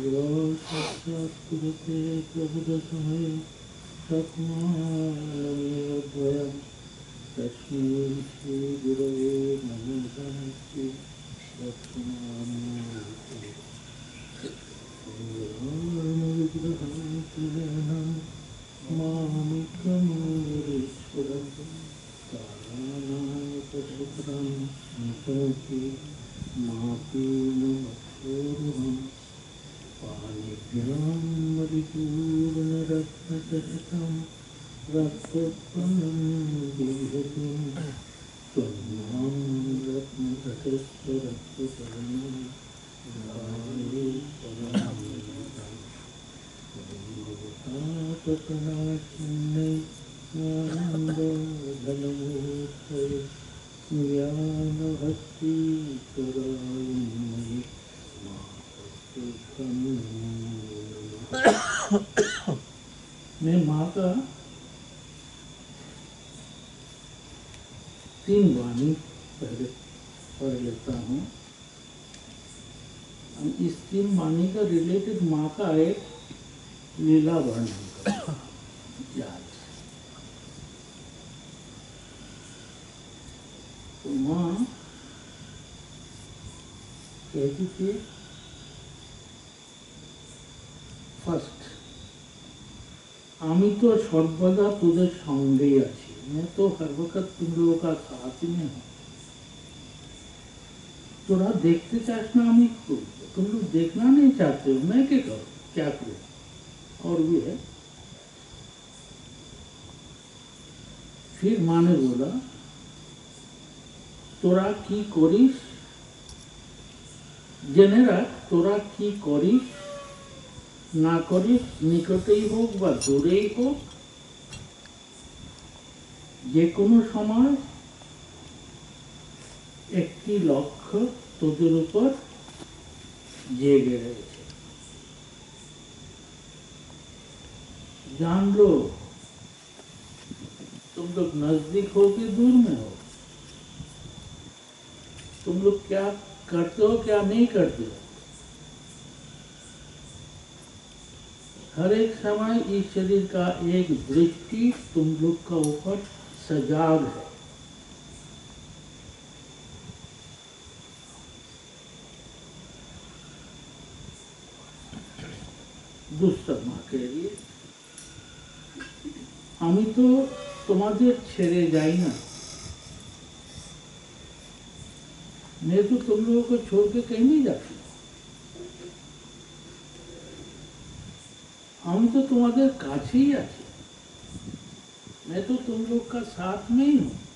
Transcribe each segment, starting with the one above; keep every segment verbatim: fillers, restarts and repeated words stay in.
साक्षात्कृते प्रभुदसमये तस्मान्नमेव द्वयं तस्मै श्रीगुरवे नमः श्री दक्षिणामूर्तये विग्रहं त्रिनयनं मामिकमूलेश्वरं तारानायकशुभ्रं स्मृति मापीनमक्षोरुहं पाणिभ्यां मरिपूर्णरत्नचषकं रक्तोत्पन्नं बिभ्रतिं त्वन्मां रत्नघटस्य रक्तचरणं धारे परमानन्दं ज्ञानन्दघनमूर्तये ज्ञानभक्तिकरायन्मयि मैं माँ का तीन वाणी पहले पढ़ लेता हूँ। इस तीन वाणी का रिलेटेड माँ का एक लीला वर्णन करता हूँ। तो माँ कहती थी ফার্স্ট আমি তো সর্বদা তোদের সঙ্গেই আছি, मैं तो हर वक्त तुम लोगों का साथ में हूँ। तोरा देखते चाहना আমি तुम लोग देखना नहीं चाहते हो, मैं क्या करूँ, क्या करूँ। और भी है, फिर माँ ने बोला তোরা কি করিস জেনে রাখ, তোরা কি করিস না করিস, নিকটেই হোক বা দূরেই হোক, যে কোনো সময় একটি লক্ষ্য তোদের উপর জেগে রয়েছে। जान लो तुम लोग नजदीक हो कि दूर में हो, तुम लोग क्या करते हो क्या नहीं करते हो। हर एक समय इस शरीर का एक दृष्टि तुम लोग का ऊपर सजाग है। दूसरा माँ कह रही है আমি তো তোমাদের ছেড়ে যাই ना, मैं तो तुम लोगों को छोड़ के कहीं नहीं जाती। हम तो तुम्हारे काछे ही आছি, मैं तो तुम लोग का साथ में ही हूँ।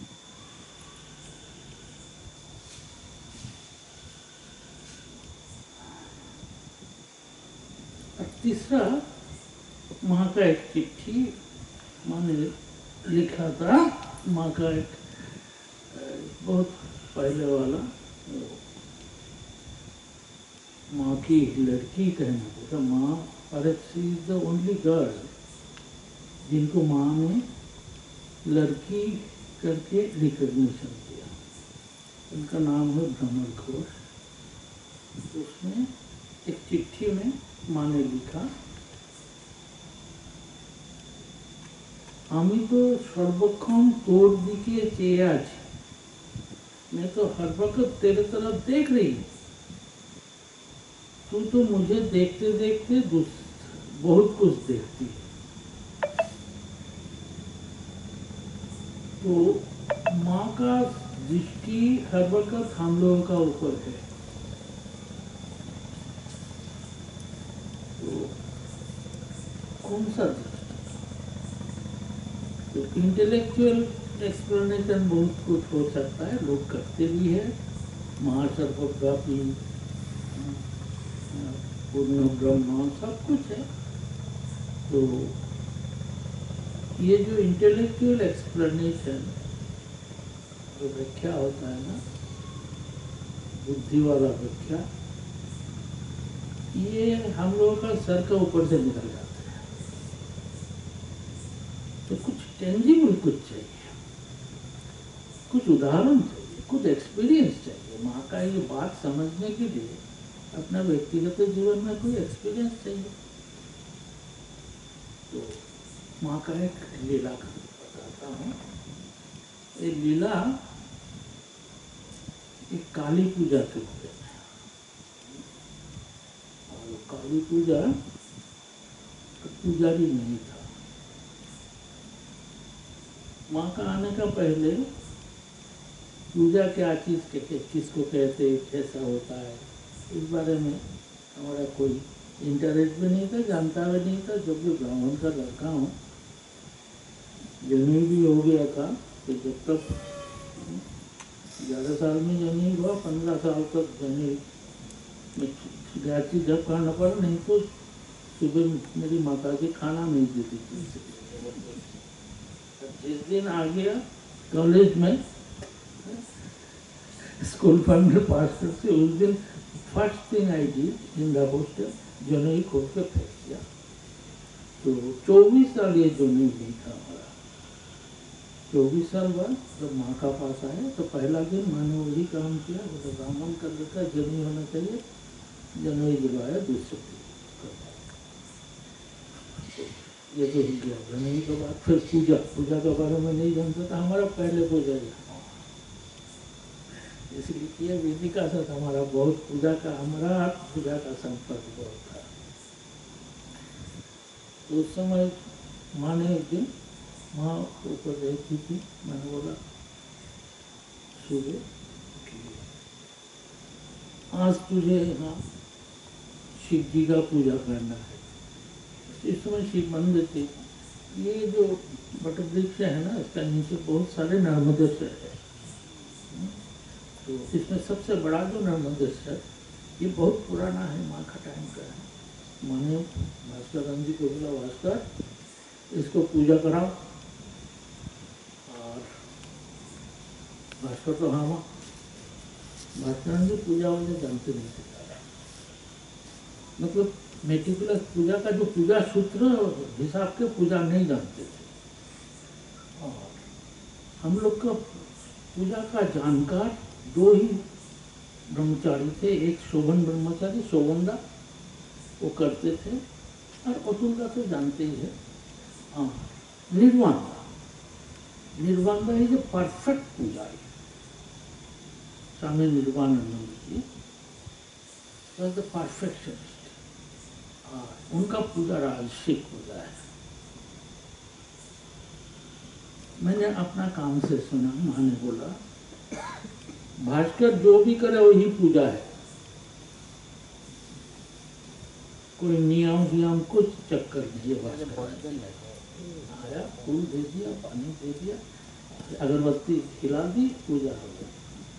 और तीसरा माँ का एक चिट्ठी माँ ने लिखा था, माँ का एक बहुत पहले वाला माँ की लड़की कहना था। माँ अरे she is the only girl जिनको माँ ने लड़की करके रिकॉग्निशन दिया। उनका नाम है भ्रमर घोष। उसमें एक चिट्ठी में माँ ने लिखा, আমি তো সর্বক্ষণ তোর দিকে চেয়ে আছি, मैं तो हर वक्त तेरे तरफ देख रही हूँ। तू तो मुझे देखते देखते बहुत कुछ देखती है। तो माँ का दृष्टि हर वक्त हम लोगों का ऊपर है। तो कौन सा दृष्टि? तो इंटेलेक्चुअल एक्सप्लेनेशन बहुत कुछ हो सकता है, लोग करते भी है। महासर्वव्यापी, पूर्ण ब्रह्म, सब कुछ है। तो ये जो इंटेलेक्चुअल एक्सप्लेनेशन जो व्याख्या होता है ना, बुद्धि वाला व्याख्या, ये हम लोगों का सर का ऊपर से निकल जाता है। तो कुछ टेंजिबल कुछ चाहिए, कुछ उदाहरण चाहिए, कुछ एक्सपीरियंस चाहिए। माँ का ये बात समझने के लिए अपना व्यक्तिगत जीवन में कोई एक्सपीरियंस चाहिए। तो माँ का एक लीला का बताता हूँ। ये लीला एक काली पूजा के बारे में। और काली पूजा पुजारी नहीं था। माँ का आने का पहले पूजा क्या चीज के किसको कहते, कैसा होता है, इस बारे में हमारा कोई इंटरेस्ट भी नहीं था, जानता भी नहीं था। जब भी ब्राह्मण का लड़का हूँ, जन्म भी हो गया था, तो जब तक ग्यारह साल में जन्म हुआ, पंद्रह साल तक जन्म गायत्री जब खाना पड़ा, नहीं तो सुबह मेरी माता जी खाना नहीं देती थी। जिस दिन आ गया कॉलेज में स्कूल फाउंडर पास करते, उस दिन first thing I did in the hostel, जनवरी खोल के फेंक दिया। तो चौबीस साल ये जनवरी नहीं था हमारा। चौबीस साल बाद जब माँ का पास आया तो पहला दिन माँ ने वही काम किया, बोला ब्राह्मण का लड़का जनवरी होना चाहिए, जनवरी दिलवाया दूसरे दिन। ये तो हो गया जनवरी के बाद। फिर पूजा पूजा के बारे में नहीं जानता था, हमारा पहले पूजा यहाँ, इसलिए वेदिका से हमारा बहुत पूजा का हमारा पूजा का संपर्क बहुत था। तो उस समय माँ ने एक दिन, माँ ऊपर रहती थी, मैंने बोला सुबह आज तुझे यहाँ शिव जी का पूजा करना है। इस समय शिव मंदिर थे। ये जो बट वृक्ष है ना, इसका नीचे बहुत सारे नर्मदेश्वर है। तो इसमें सबसे बड़ा जो नर्मदेश्वर, ये बहुत पुराना है, माँ का टाइम का है। माँ ने भास्कर जी को बोला, भास्कर इसको पूजा कराओ। और भास्कर तो हाँ माँ, भास्कर जी पूजा वूजा जानते नहीं थे, मतलब मेटिकुलस पूजा का जो पूजा सूत्र हिसाब के पूजा नहीं जानते थे। और हम लोग का पूजा का जानकार दो ही ब्रह्मचारी थे, एक शोभन ब्रह्मचारी शोभनदा, वो करते थे, और अतुलदा तो जानते ही है। हाँ, निर्वाणदा, निर्वाणदा इज ए परफेक्ट पुजारी। Swami Nirvanananda ji was the perfectionist. उनका पूजा राजसिक पूजा है। मैंने अपना काम से सुना, माँ ने बोला भास्कर जो भी करे वही पूजा है, कोई नियम वियम कुछ चक्कर नहीं है। भास्कर आया, फूल दे दिया, पानी दे दिया, अगरबत्ती खिला दी, पूजा हो गई।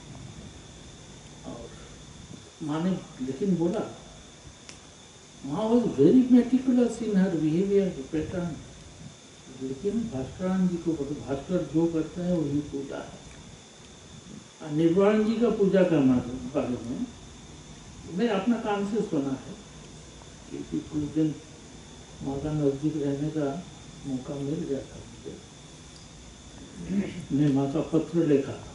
और माँ ने लेकिन बोला, माँ was very meticulous in her behaviour pattern, लेकिन भास्करान जी को भास्कर जो करता है वही पूजा है। निर्वाण जी का पूजा करना बारे में मैं अपना काम से सुना है, क्योंकि कुछ दिन माँ का नजदीक रहने का मौका मिल गया था मुझे। मैं माँ का पत्र लिखा था,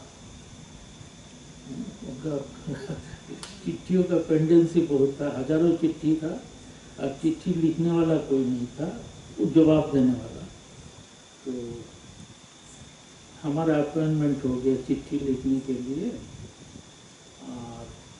उनका चिट्ठियों का पेंडेंसी बहुत था, हजारों चिट्ठी था, और चिट्ठी लिखने वाला कोई नहीं था, वो जवाब देने वाला। तो हमारा अपॉइंटमेंट हो गया चिट्ठी लिखने के लिए। और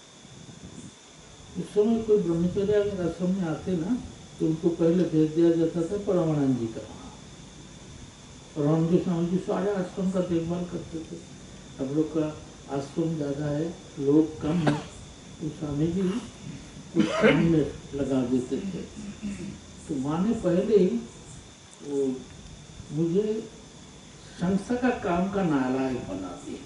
उस समय कोई ब्रह्मचर्य अगर आश्रम में आते ना, तो उनको पहले भेज दिया जाता था परमानंद जी का। परमानंद जी स्वामी जी सारे आश्रम का देखभाल करते थे। हम लोग का आश्रम ज़्यादा है, लोग कम है, तो स्वामी जी कुछ काम में लगा देते थे। तो माँ ने पहले ही वो मुझे संस्था का काम का नालायक बना दिया।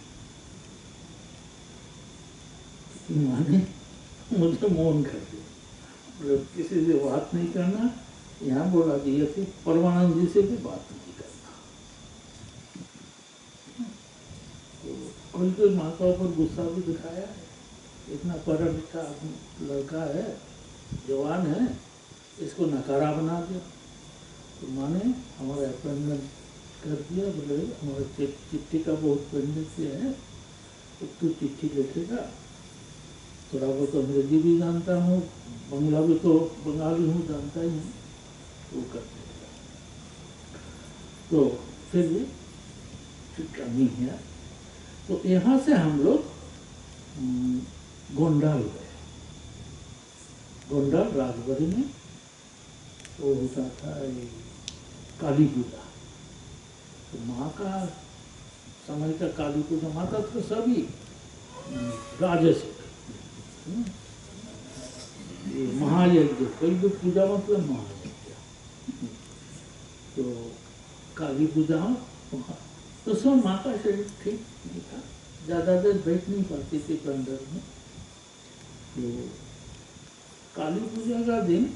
माँ ने मुझे मौन कर दिया, मतलब किसी से बात नहीं करना, यहाँ बोला दिया थी परमानंद जी से भी बात नहीं करना। तो कोई कोई माँ का ऊपर गुस्सा भी दिखाया है, इतना पढ़ा लिखा लड़का है, जवान है, इसको नकारा बना दिया। तो माँ ने हमारा अपॉइंटमेंट कर दिया, बोले हमारे चिट्ठी का बहुत पेंडेंसी है, तो तू चिट्ठी लिखेगा थोड़ा बहुत अंग्रेजी भी जानता हूँ, बंगला भी तो बंगाली हूँ, जानता ही हूँ, वो करते हैं। तो फिर भी ठीक नहीं है। तो यहाँ से हम लोग गोंडाल गए। गोंडाल राजबरी में वो होता था काली पूजा। तो माँ का समय का काली पूजा, माता तो सभी राजसिक महायज्ञ, कोई भी पूजा मतलब महायज्ञ। तो काली पूजा तो सब माँ का शरीर ठीक नहीं था, ज़्यादा देर बैठ नहीं पाती थी पंडर में। तो काली पूजा का दिन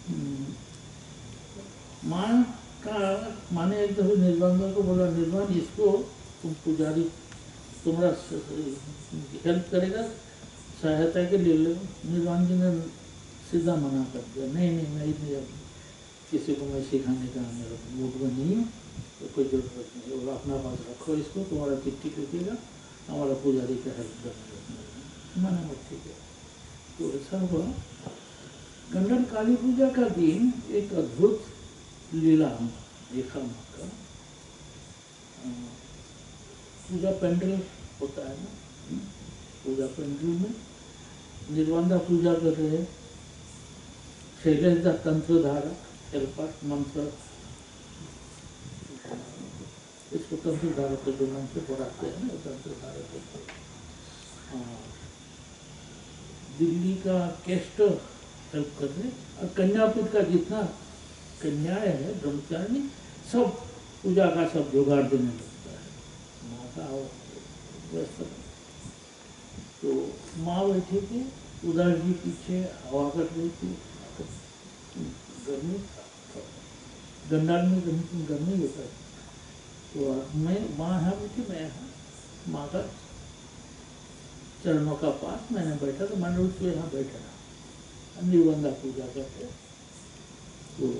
माँ का माने एक दफे निर्वाण को बोला, निर्वाण इसको तुम पुजारी तुम्हारा हेल्प करेगा, सहायता के ले लो। निर्वाण जी ने सीधा मना कर दिया, नहीं नहीं मैं नहीं, अब किसी को मैं सिखाने का मेरा मूड में नहीं हूँ, तो कोई जरूरत नहीं, और अपना पास रखो इसको, तुम्हारा चिट्ठी लिखेगा, हमारा पुजारी का हेल्प करना। मैंने बोला ठीक है। तो ऐसा हुआ। गंडन काली पूजा का दिन एक अद्भुत लीला देखा माँ का। पूजा पेंडल होता है ना, पूजा पेंडल में निर्वाणा पूजा कर रहे हैं, शैलेश दा तंत्र धारक हेल्पर मंत्र, इसको तंत्र धारक के जो नाम से पढ़ाते हैं ना, तंत्र धारक। दिल्ली का केस्ट हेल्प कर रहे, और कन्यापीठ का जितना कन्याएं है ब्रह्मचारिणी, सब पूजा का सब जुगाड़ देने लगता है। माँ का व्यस्त। तो माँ बैठी थी, उधर जी पीछे हवा कर रही थी, गर्मी, गंडाल में गर्मी होता है। तो मैं माँ यहाँ बैठी, मैं यहाँ माँ का चरणों का पास मैंने बैठा, तो मैंने उसको यहाँ बैठा रहा, निर्वंदा पूजा करते। तो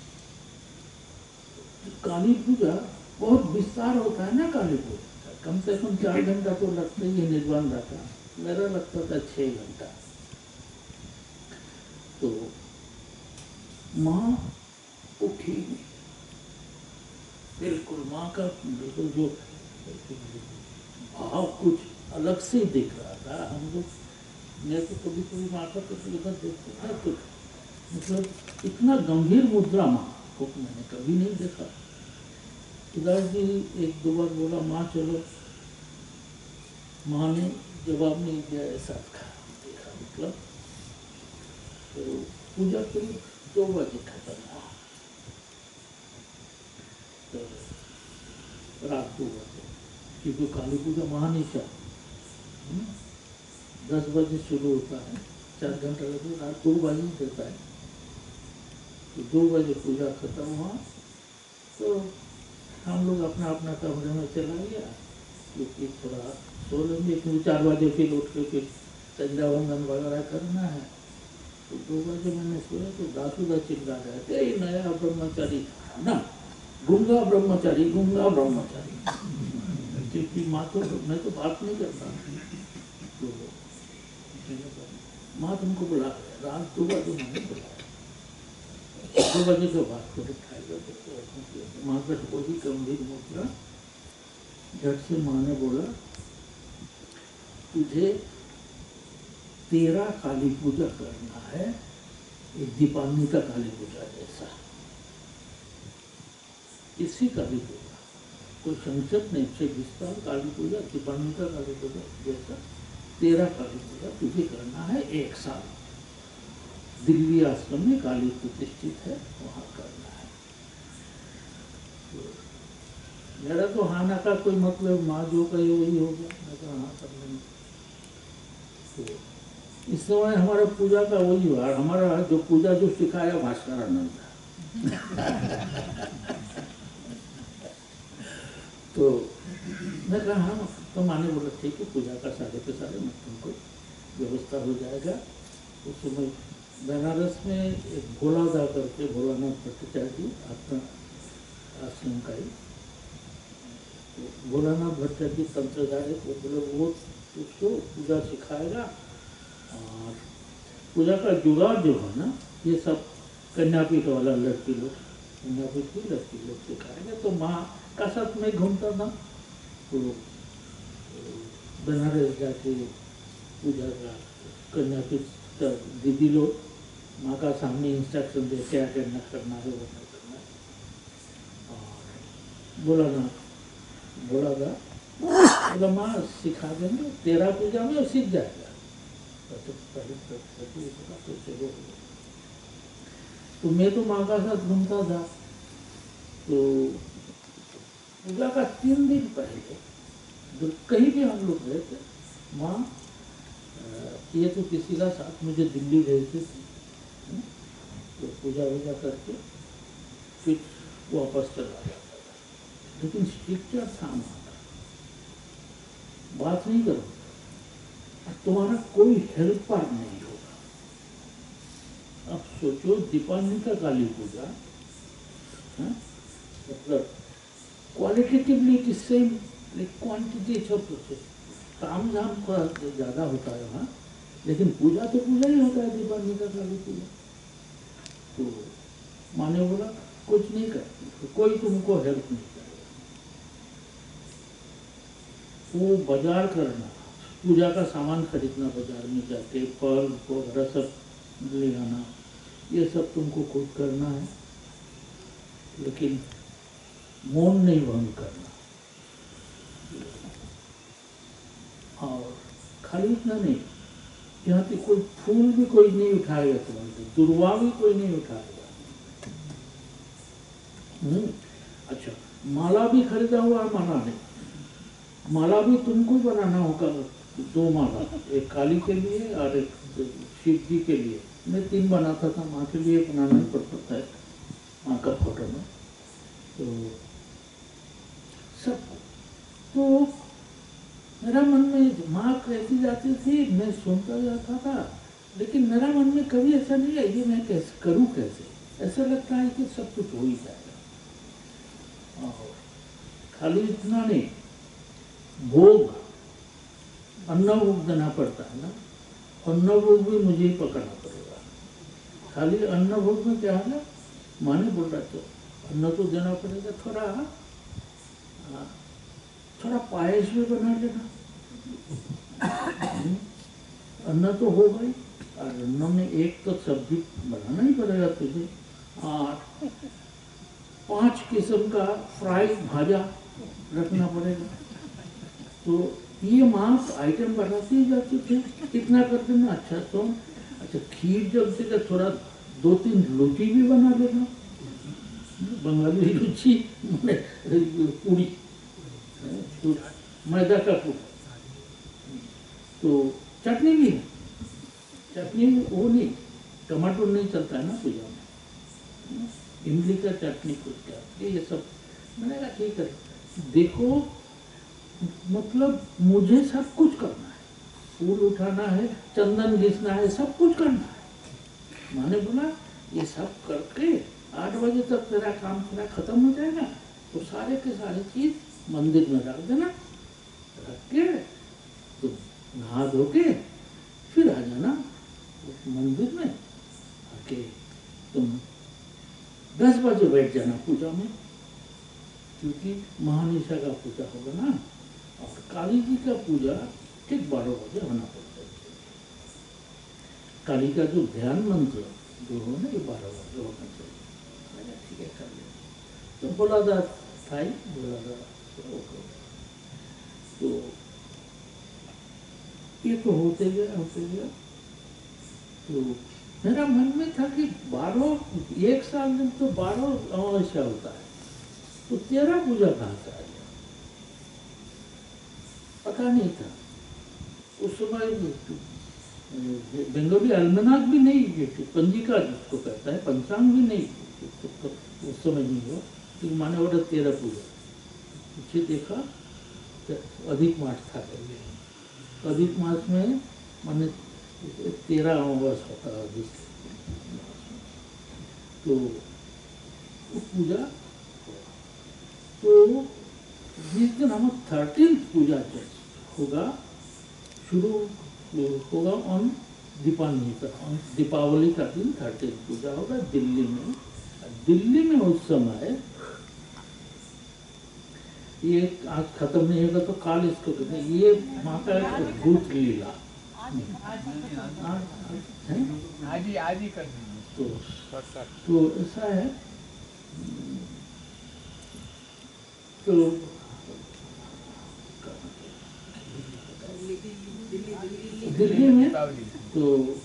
काली पूजा बहुत विस्तार होता है ना, काली पूजा कम से कम चार घंटा तो लगता ही है निर्वंदा का, मेरा लगता था छः घंटा। तो माँ उठी बिल्कुल, माँ का बिल्कुल जो भाव कुछ अलग से दिख रहा था। हम लोग, मैं तो कभी कभी माँ का कुछ इधर देखते था, तो मतलब इतना गंभीर मुद्रा माँ को मैंने कभी नहीं देखा। उदास जी एक दो बार बोला माँ चलो, माँ ने जवाब नहीं दिया, ऐसा देखा। मतलब तो पूजा करीब दो बजे खत्म हुआ, तो रात दो बजे, क्योंकि काली पूजा महानिशा दस बजे शुरू होता है, चार घंटा लगता है, रात दो बजे देता है। तो दो बजे पूजा खत्म हुआ, तो हम लोग अपना अपना कमरे में चला गया, क्योंकि थोड़ा सो लेंगे, क्योंकि चार बजे फिर उठ के फिर संध्या वंदन वगैरह करना है। तो दो बजे मैंने सोया, तो दासूदा चिल्ला रहे थे, नया ब्रह्मचारी ना, गूंगा ब्रह्मचारी, गूंगा ब्रह्मचारी। क्योंकि माँ तो मैं तो बात नहीं करता, तो माँ तुमको बुला रहे, रात दो बजे मैंने बुलाया, दो बजे के बाद तो उठाएगा। तो माँ का वही गंभीर मुद्रा, झट से माँ ने बोला तुझे तेरा काली पूजा करना है, एक दीपान्विता काली पूजा जैसा, इसी काली पूजा, कोई संक्षिप्त नहीं, से विस्तार काली पूजा, दीपान्विता काली पूजा जैसा तेरा काली पूजा तुझे करना है एक साल। दिल्ली आश्रम में काली प्रतिष्ठित है, वहाँ करना है। तो मेरा तो हाना का कोई मतलब, माँ जो कहे वही हो गया, मैं तो हाँ कर लेंगे। तो इस समय हमारा पूजा का वही हुआ, हमारा जो पूजा जो सिखाया भास्करानंद तो मैं कहा हाँ, तो माँ ने बोला ठीक है, पूजा का सारे पे सारे मैं तुमको व्यवस्था हो जाएगा। उस समय बनारस में एक भोला दा करके, भोलानाथ भट्टाचार्य जी अपना आश्रम का ही, तो भोलानाथ भट्टाचार्य जी तंत्रधारी, वो बोले वो उसको पूजा सिखाएगा, और पूजा का जुगाड़ जो है ना, ये सब कन्यापीठ वाला लड़की लोग, कन्यापीठ की लड़की लोग सिखाएंगे। तो माँ का साथ में घूमता था, तो बनारस जाके पूजा का कन्यापीठ का दीदी लोग माँ का सामने इंस्ट्रक्शन दे, क्या करना करना है वो नहीं करना है। और बोला ना बोला था बोला माँ सिखा देंगे, तेरा पूजा में सीख जाएगा। तो पहले तो चलो, तो मैं तो माँ का साथ घूमता था। तो पूजा का तीन दिन पहले जो कहीं भी हम लोग गए थे, माँ ये तो किसी का साथ मुझे दिल्ली भेजती थी, तो पूजा वूजा करके फिर वापस चला जाता था। लेकिन स्ट्रिक्चर था माँ का, बात नहीं करो, तुम्हारा कोई हेल्पर नहीं होगा। अब सोचो दीपावली का काली पूजा, मतलब qualitatively it is same, quantity सब काम झाम थोड़ा ज़्यादा होता है वहाँ, लेकिन पूजा तो पूजा ही होता है दीपावली का काली पूजा। तो माँ ने बोला कुछ नहीं करती, तो कोई तुमको हेल्प नहीं करेगा। वो बाजार करना, पूजा का सामान खरीदना, बाजार में जाके फल वगैरह सब ले आना, ये सब तुमको खुद करना है, लेकिन मौन नहीं भंग करना। और खाली इतना नहीं, यहाँ पे कोई फूल भी कोई नहीं उठाएगा तुम्हारे, दुर्वा भी कोई नहीं उठाएगा। हम्म अच्छा, माला भी खरीदा हुआ है, माला नहीं, माला भी तुमको बनाना होगा, दो माला, एक काली के लिए और एक शिव जी के लिए। मैं तीन बनाता था, माँ के लिए बनाना ही पड़ता था माँ का फोटो में। तो सब तो मेरा मन में माँ कहती जाती थी, मैं सुनता जाता था, लेकिन मेरा मन में कभी ऐसा नहीं है ये मैं कैसे करूँ, कैसे ऐसा लगता है कि सब कुछ हो ही जाएगा। और खाली इतना नहीं, भोग अन्न भोग देना पड़ता है ना, अन्न भोग भी मुझे ही पकड़ना पड़ेगा। खाली अन्न भोग में क्या है ना, माँ ने बोल रहा तो अन्न तो देना पड़ेगा, थोड़ा आ, थोड़ा पायस भी बना लेना। अन्न तो हो गई, और अन्न में एक तो सब्जी बनाना ही पड़ेगा तुझे, और पांच किस्म का फ्राई भाजा रखना पड़ेगा। तो ये माँ आइटम बनाती ही जाती थी, इतना कर देना। अच्छा तो अच्छा खीर जब से थोड़ा दो तीन रोटी भी बना लेना, बंगाली रुचि पूरी, तो मैदा का पूरी। तो चटनी भी, चटनी वो नहीं, टमाटर नहीं चलता है ना पूजा में, इमली का चटनी कुछ क्या, ये सब। मैंने कहा ठीक है, देखो मतलब मुझे सब कुछ करना है, फूल उठाना है, चंदन घिसना है, सब कुछ करना है। मैंने बोला ये सब करके आठ बजे तक तेरा काम तेरा खत्म हो जाएगा, तो सारे के सारे चीज मंदिर में रख देना, रख के तुम नहा धो के फिर आ जाना उस मंदिर में, आके तुम दस बजे बैठ जाना पूजा में, क्योंकि महानिशा का पूजा होगा ना, और काली जी का पूजा ठीक बारह बजे होना पड़ता है। काली का जो ध्यान मंत्र जो हो ना, ये बारह बजे होना चाहिए। मैंने ठीक है कर लिया, तो बोला था भाई, बोला था तो ये तो होते गया होते गया। तो मेरा मन में था कि बारह एक साल में तो बारह अमावस्या होता है, तो तेरह पूजा कहाँ से आ गया, पता नहीं था उस समय। बंगाली अलमनाक भी नहीं, पंजिका जिसको कहता है, पंचांग भी नहीं तो उस समय नहीं हुआ, क्योंकि माने ऑर्डर तेरह पूजा। पीछे देखा अधिक मास था, अधिक मास में माने तेरह अमावस होता है अधिक मास में, तो वो पूजा, तो जिस दिन हम थर्टीन पूजा होगा, शुरू होगा ऑन दीपावली दीपावली का दिन थर्टीन पूजा होगा दिल्ली में। दिल्ली में उस समय ये आज खत्म नहीं होगा तो काल इसको कहते हैं, ये माँ का भूत लीला आज ही आज ही कर तो, तो ऐसा है। तो दिल्ली में तो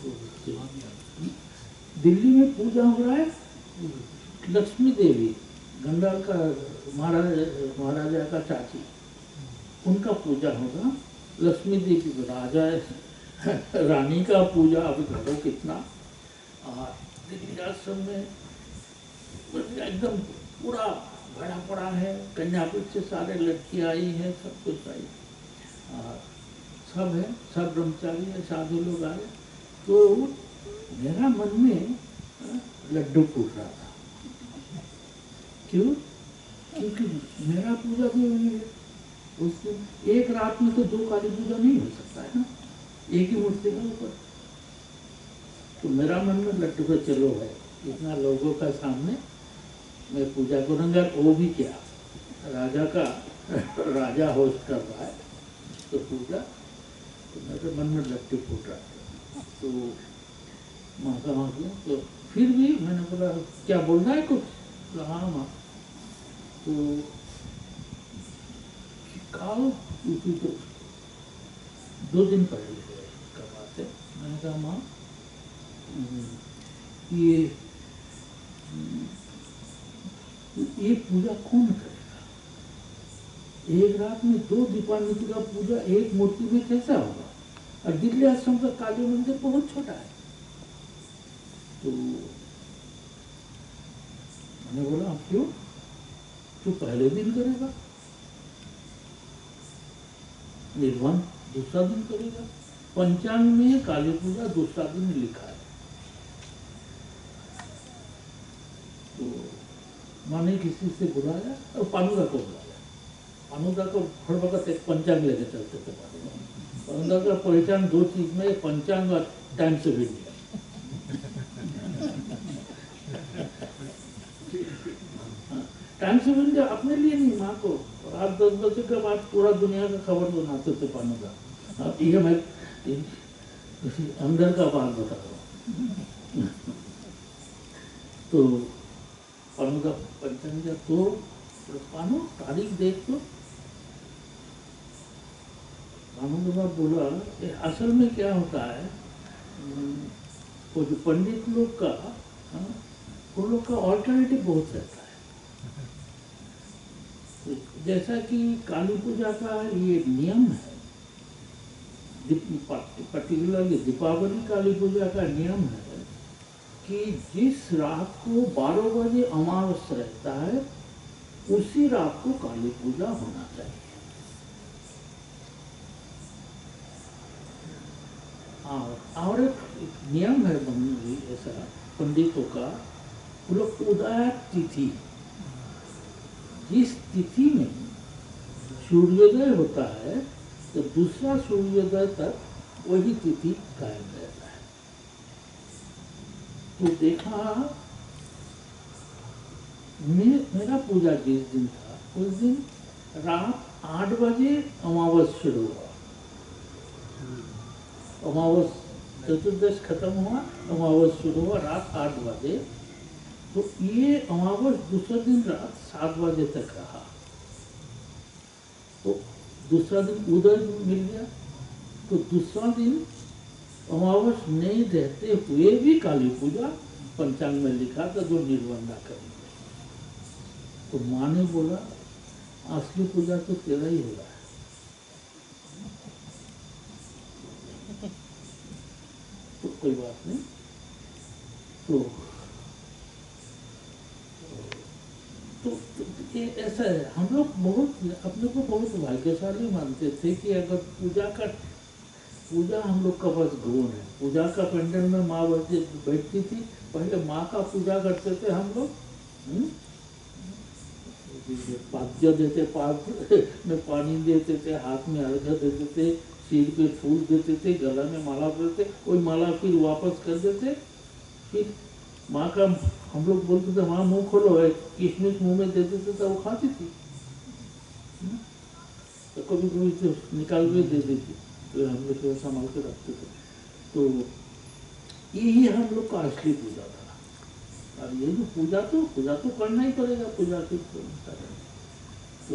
दिल्ली में पूजा हो रहा है लक्ष्मी देवी, गंगाल का महाराज महाराजा का चाची, उनका पूजा होगा। लक्ष्मी देवी को राजा रानी का पूजा अभी घरों कितना। और दिल्ली आश्रम में एकदम पूरा भरा पड़ा है, कन्यापीठ से सारे लड़कियाँ आई हैं, सब कुछ आई और सब है, सब ब्रह्मचारी है, साधु लोग आए। तो मेरा मन में लड्डू फूट रहा था। क्यों? क्योंकि मेरा पूजा भी होने लगा उस दिन। एक रात में तो दो काली पूजा नहीं हो सकता है ना, एक ही मूर्ति के ऊपर। तो मेरा मन में लड्डू का चलो है, इतना लोगों का सामने मैं पूजा करूँगा। वो भी क्या, राजा का राजा होस्ट कर रहा है तो पूजा। तो मेरे मन में लड्डू फूट रहा था। तो माँ का माँ किया, तो फिर भी मैंने बोला क्या बोलना है कुछ? हाँ माँ। तो खाओ, क्योंकि तो दो दिन पहले का बात है। मैंने कहा माँ ये ये पूजा कौन करेगा? एक रात में दो दीपावली का पूजा एक मूर्ति में कैसा होगा? और दिल्ली आश्रम का काली मंदिर बहुत छोटा है। तो मैंने बोला क्यों? तो पहले दिन करेगा, निर्वाण दूसरा दिन करेगा। पंचांग में काली पूजा दूसरा दिन लिखा है। तो माने किसी से बुलाया और पानुदा को बुलाया। पानुदा को हर वक्त एक पंचांग लेके चलते थे। पानुदा का पहचान दो चीज में, पंचांग और Times of India. Times of India अपने लिए नहीं, माँ को। रात दस बजे के बाद पूरा दुनिया का खबर बनाते थे पानुदा। अब ये मैं अंदर का बात बता रहा हूँ। तो पानुदा पंचांग तो पानु तारीख देख तो पानुदा बोला असल में क्या होता है, वो जो पंडित लोग का उन लोग का ऑल्टरनेटिव बहुत रहता है। जैसा कि काली पूजा का ये नियम है, पर्टिकुलरली दीपावली काली पूजा का नियम है कि जिस रात को बारह बजे अमावस्या रहता है उसी रात को काली पूजा होना चाहिए। और और एक नियम है बंदी ऐसा पंडितों का, वो लोग उदय तिथि, जिस तिथि में सूर्योदय होता है तो दूसरा सूर्योदय तक वही तिथि कायम रहता है। तो देखा मे, मेरा पूजा जिस दिन था उस दिन रात आठ बजे अमावस शुरू हुआ। अमावस चतुर्दश खत्म हुआ, अमावस शुरू हुआ रात आठ बजे। तो ये अमावस दूसरा दिन रात सात बजे तक रहा। तो दूसरा दिन उदय मिल गया। तो दूसरा दिन अमावस नहीं रहते हुए भी काली पूजा पंचांग में लिखा था जो निर्वंदा करेंगे। तो माँ ने बोला असली पूजा तो तेरा ही हो रहा है। तो कोई बात नहीं। तो तो, तो ये ऐसा है, हम लोग बहुत अपने को बहुत भाग्यशाली मानते थे कि अगर पूजा का पूजा हम लोग का बस गुण है। पूजा का पंडाल में माँ बैठती थी, पहले माँ का पूजा करते थे हम लोग। पाद्य देते, पाद्य में पानी देते थे, हाथ में अर्घ्य देते थे, सिर पे फूल देते थे, गला में माला देते, कोई माला फिर वापस कर देते। फिर माँ का हम लोग बोलते थे माँ मुंह खोलो है, किशमिश मुंह में दे देते तो वो खाती थी। तो कभी कभी तो निकाल के दे देती, तो हम लोग थोड़ा संभाल के रखते थे। तो यही हम लोग का असली पूजा था। और ये जो पूजा तो पूजा तो करना ही पड़ेगा, पूजा की तो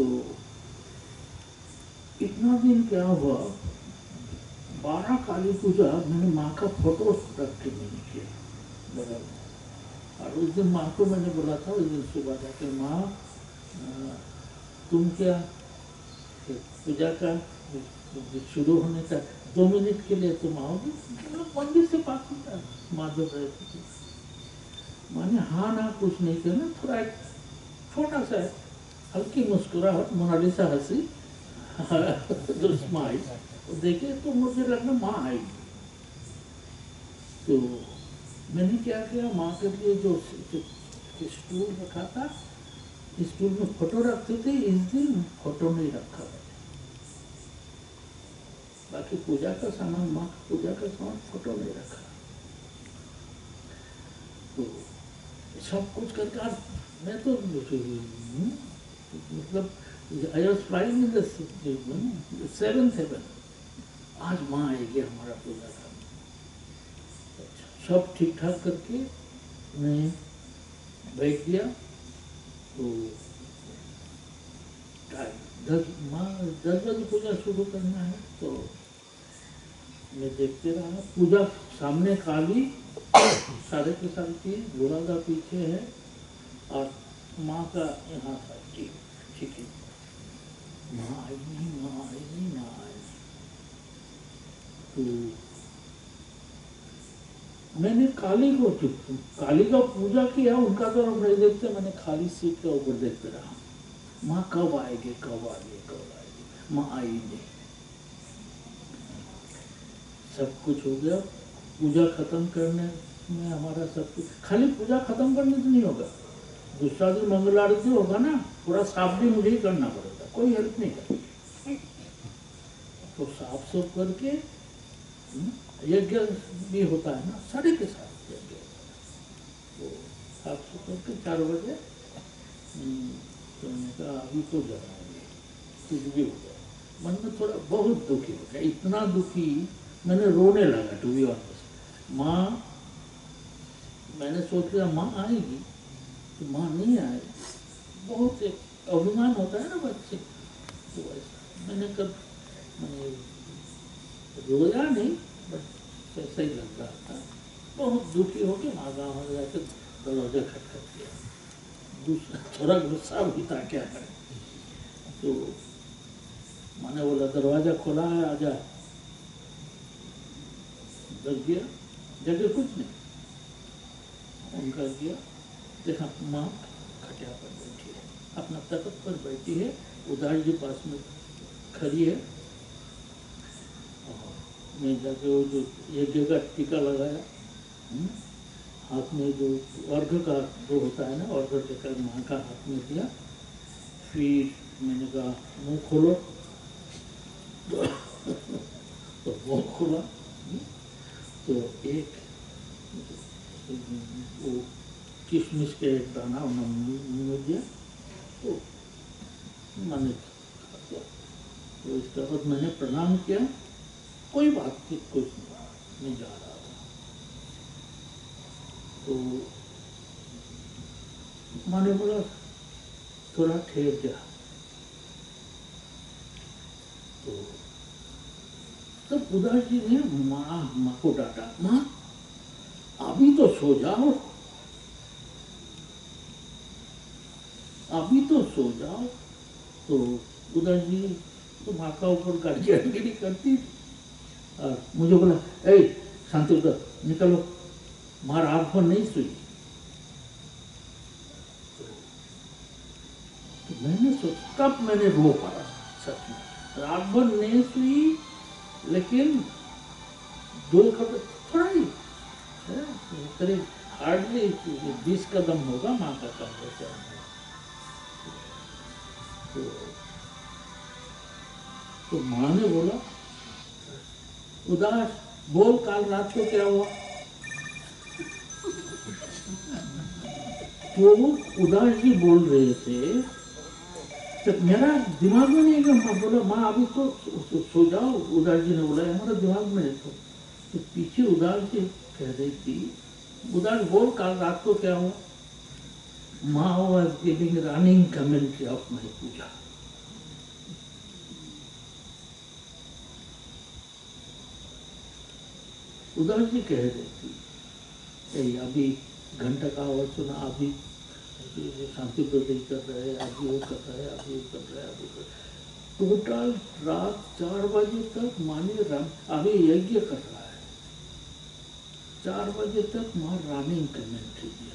इतना दिन क्या हुआ, बारह काली पूजा मैंने माँ का फोटो रख के मैंने किया बराबर। और उस दिन माँ को मैंने बोला था, उस दिन सुबह जाके माँ तुम क्या पूजा का शुरू होने का दो मिनट के लिए तुम आओगे, मंदिर से पास होता माधव रहती थी। माने हाँ ना कुछ नहीं करना, थोड़ा छोटा सा हल्की मुस्कुराहट, मोनालिसा हंसी जो स्माइल देखे तो मुझे लगना माँ आएगी। तो मैंने क्या किया, माँ के लिए जो, जो स्टूल रखा था, स्टूल में फोटो रखते थे, इस दिन फोटो नहीं रखा था। बाकी पूजा का सामान, माँ का पूजा का सामान, फोटो नहीं रखा। तो सब कुछ करके मैं तो मतलब I was flying in the seventh heaven। आज माँ आएगी हमारा पूजा करने। सब ठीक ठाक करके मैं बैठ गया। तो दस माँ दस बजे पूजा शुरू करना है, तो मैं देखते रहा। पूजा सामने काली साढ़े के साल की, घोड़ा का पीछे है, और माँ का यहाँ था ठीक ठीक है। माँ आई नहीं, माँ आई नहीं, माँ आई। तो मैंने काली को काली का पूजा किया, उनका तरफ नहीं देखते, मैंने खाली सीट के ऊपर देखते रहा। माँ कब आएगी, कब आएगी, कब आएगी, माँ आई नहीं। सब कुछ हो गया, पूजा खत्म करने में हमारा सब कुछ, खाली पूजा खत्म करने से नहीं होगा, दूसरा दिन मंगल आरती होगा ना, पूरा साफ भी मुझे ही करना पड़ेगा, कोई हेल्प नहीं करता। तो साफ सुफ करके यज्ञ भी होता है ना, साढ़े के साथ यज्ञ तो साफ सुफ करके चार बजे तो मैंने कहा अभी तो जलाएंगे, कुछ भी हो गया। मन में थोड़ा बहुत दुखी हो गया, इतना दुखी मैंने रोने लगा टू बी ऑनेस्ट। माँ, मैंने सोच लिया माँ आएगी, तो माँ नहीं आए, बहुत एक अभिमान होता है ना बच्चे, तो ऐसा मैंने कब मैंने रोया नहीं, बस ऐसा ही लग रहा था। बहुत दुखी हो के माँ गाँव में जाकर दरवाजा खटखट किया। दूसरा थोड़ा गुस्सा भी था, क्या करें। तो मैंने बोला दरवाजा खोला है, आजा। दस गया, जगह कुछ नहीं, उनका गया, देखा माँ खटिया पर बैठी है, अपना तख्त पर बैठी है, उदास जी पास में खड़ी है। मैं जाके वो जो यज्ञ का टीका लगाया, हाथ में जो अर्घ का जो होता है ना, अर्घ लेकर माँ का हाथ में दिया। फिर मैंने कहा मुँह खोलो, तो मुँह खोला, तो एक वो किशमिश के एक दाना उन्होंने दिया, तो मैंने खा दिया। तो इसके बाद मैंने प्रणाम किया, कोई बात की कुछ नहीं, मैं जा रहा था। तो मैंने बोला थोड़ा ठहर जा। तो तब उदास जी ने माँ माँ को डांटा, माँ अभी तो सो जाओ, अभी तो सो जाओ। तो उदास जी तो माँ का ऊपर गाड़ी करती थी, और मुझे बोला ए शांति उधर निकलो, माँ रात भर नहीं सोई। तो मैंने सोचा, तब मैंने रो पड़ा, सच में रात भर नहीं सोई, लेकिन दो कदम थोड़ा ही करीब हार्डली बीस कदम होगा माँ का कमरे से। तो, तो माँ ने बोला उदास, बोल काल रात को क्या हुआ? तो उदास जी बोल रहे थे, तो मेरा दिमाग में नहीं गया। बोला माँ अभी तो सो, सो जाओ। उदास जी ने बोला हमारा दिमाग में है। तो, तो पीछे उदास जी कह रही थी, उदास बोल काल रात को क्या हुआ? माँ was giving running commentary of my पूजा। उदास जी कह रही थी अभी घंटा का आवाज सुना, अभी शांति प्रदाय कर रहे हैं, अभी वो कर रहे हैं, अभी वो कर रहे हैं, अभी कर टोटल रात चार बजे तक माने राम अभी यज्ञ कर रहा है। चार बजे तक माँ रनिंग कमेंट्री दिया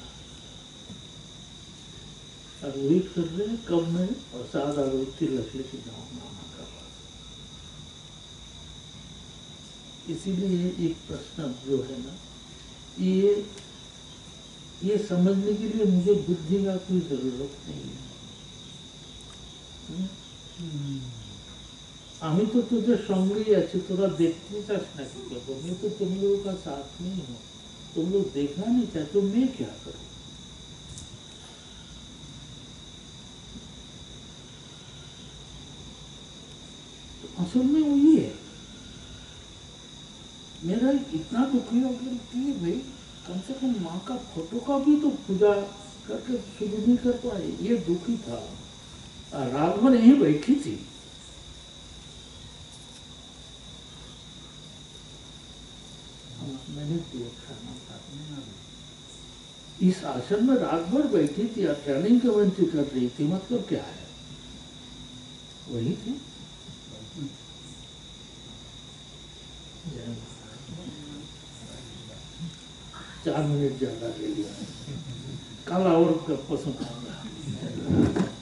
और वेट कर रहे हैं कब मैं प्रसाद और तिलक लेके जाऊँ नाना का पास। इसीलिए एक प्रश्न जो है ना, ये ये समझने के लिए मुझे बुद्धि का कोई जरूरत नहीं है। আমি তো তোদের সঙ্গেই আছি, তোরা देखते चास ना कि करो, मैं तो तुम लोगों का साथ नहीं हूँ। तुम लोग देखना नहीं चाहते तो मैं क्या करूँ? असल में वही है। मेरा इतना दुखी हो गया कि भाई कम से कम माँ का फोटो का भी तो पूजा करके शुरू नहीं कर पाए, ये दुखी था। रात भर यहीं बैठी थी। मैंने देखा ना था, इस आश्रम में रात भर बैठी थी और ट्रेनिंग कमेंट्री कर रही थी। मतलब क्या है? वही थी। चार मिनट ज्यादा ले लिया, कल और पसंद आऊंगा।